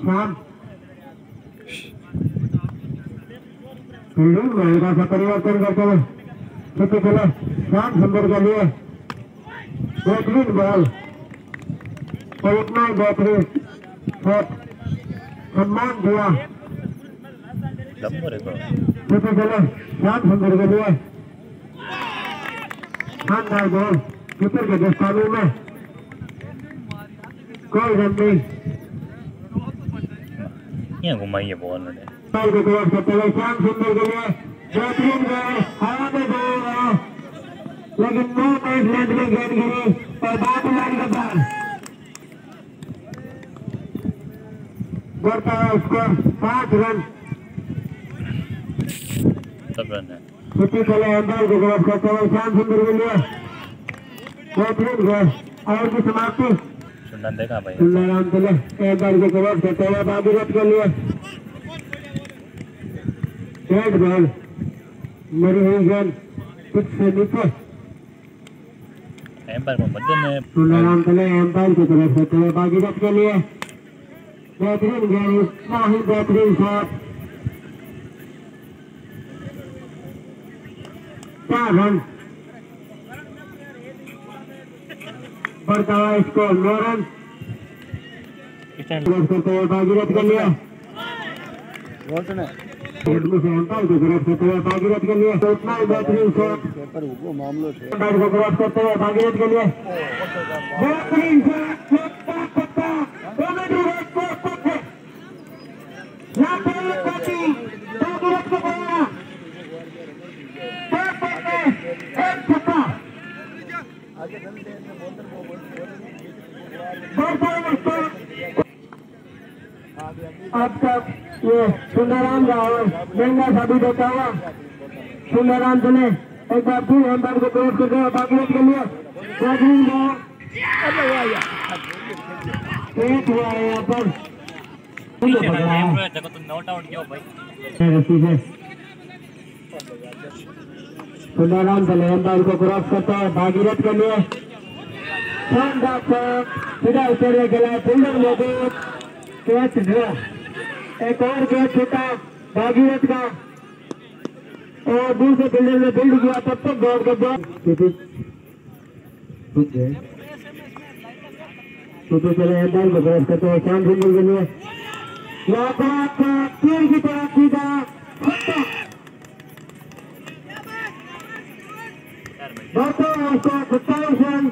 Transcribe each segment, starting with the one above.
शाम फील्डिंग में हल्का सा परिवर्तन करते हुए छुट्टी खेले शाम सुंदर के लिए बेहतरीन बॉल और इतना ही बेहतरीन शॉट सम्मान दिया छुट्टी खेले शाम सुंदर के लिए शानदार बॉल कीपर के दस्तानों में कोई रन नहीं यहाँ घुमाइए बॉल ने बॉल को क्रॉस करते हुए शाम सुंदर के लिए बेहतरीन बॉल हवा में बॉल लेकिन 9 मिनट लेंथ में गेंद गिरी और बात लाइन का बॉल बढ़ता है स्कोर 5 रन सब रन है छुट्टी खेले अंदर को क्रॉस करते हुए शाम सुंदर के लिए बेहतरीन गोल और की समाप्ति सुंदर देखा भाई सुंदराम चले अंदर को क्रॉस करते हुए बाबूरत के लिए डेड बॉल मरी हुई गेंद कुछ से नीचे एम्पायर को मध्य में सुंदराम चले एम्पायर की तरफ करते हुए बागीरथ के लिए बेहतरीन गेंद इतना ही बेहतरीन शॉट 4 रन बढ़ता हुआ स्कोर 9 रन करते हुए बागीरथ के लिए एम्पायर को क्रॉस करते हुए बागीरथ के लिए उतना ही बेहतरीन शॉट एम्पायर को क्रॉस करते हुए बागीरथ के लिए बेहतरीन अब तक ये सुंदराम का और महंगा साबित होता हुआ सुंदराम चले एक बार फिर एम्पायर को क्रॉस करते हुए बागीरथ के लिए एक हुआ है यहाँ पर सुंदराम चले एम्पायर को क्रॉस करता है बागीरथ के लिए सीधा उतरने के लिए फील्डर मौजूद कैच ड्रॉ एक और कैच छूटा बागीरथ का और दूसरे फील्डर में फील्ड किया तब तक दौड़ कर दो चले एम्पायर को क्रॉस करते हैं शाम सुंदर के लिए तीर की तरफ सीधा बढ़ते हैं उसको 27 रन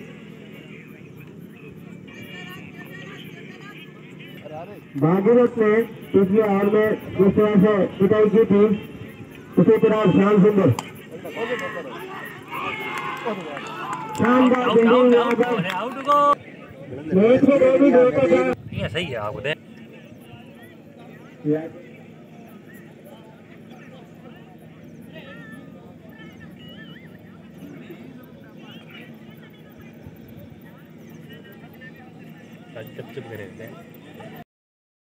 बागीरथ ने पिछले ओवर में जिस तरह से पिटाई की थी उसी तरह श्याम सुंदर शानदार मैच को डेली देखा सही है आपको दे चुप चुप करे